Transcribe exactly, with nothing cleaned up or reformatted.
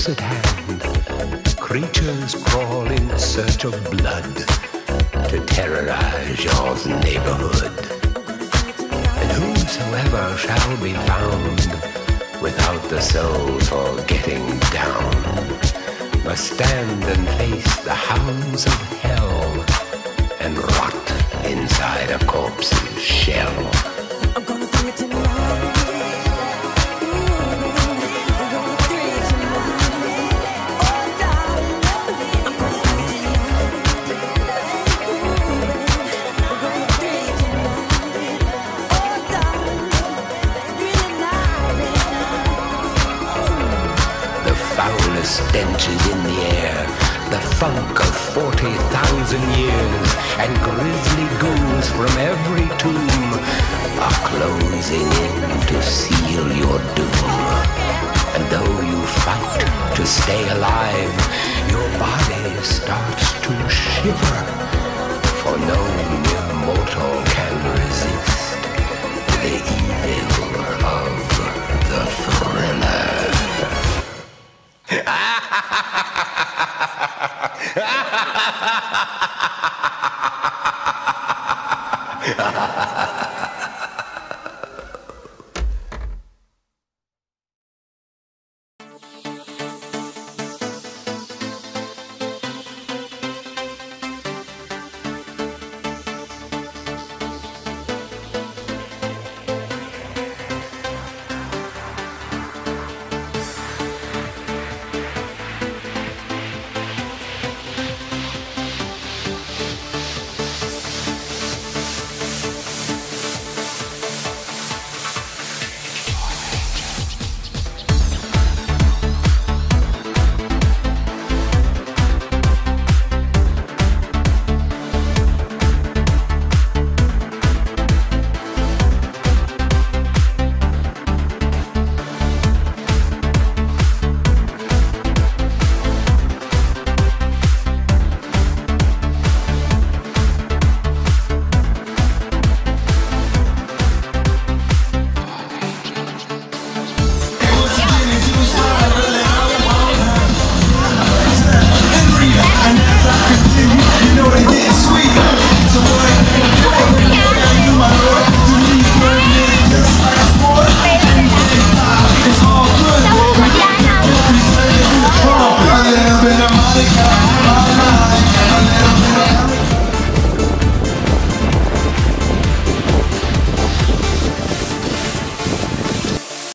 close at hand, creatures crawl in search of blood to terrorize your neighborhood. And whosoever shall be found without the soul for getting down must stand and face the hounds of hell and rot inside a corpse's shell. I'm gonna do it tonight. Stench is in the air, the funk of forty thousand years, and grisly ghouls from every tomb are closing in to seal your doom. And though you fight to stay alive, your body starts to shiver, for no immortal can resist the evil of the thriller. Ha ha ha ha ha ha ha ha ha ha ha!